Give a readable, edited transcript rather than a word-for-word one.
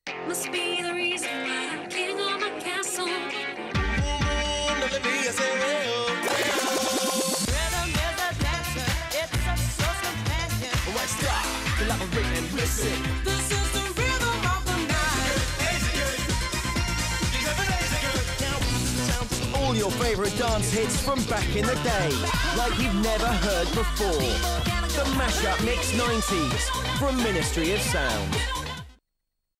Must be the reason why I'm king on my castle. Rhythm is a dancer, it's a source companion. Right, stop, collaborate and listen. This is the rhythm of the night. All your favourite dance hits from back in the day, like you've never heard before. The Mashup Mix 90s from Ministry of Sound.